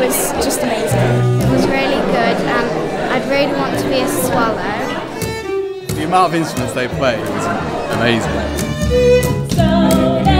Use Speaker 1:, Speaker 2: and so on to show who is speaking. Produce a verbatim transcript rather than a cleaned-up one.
Speaker 1: was just amazing. It was really good and I'd really want to be a swallow.
Speaker 2: The amount of instruments they played was amazing.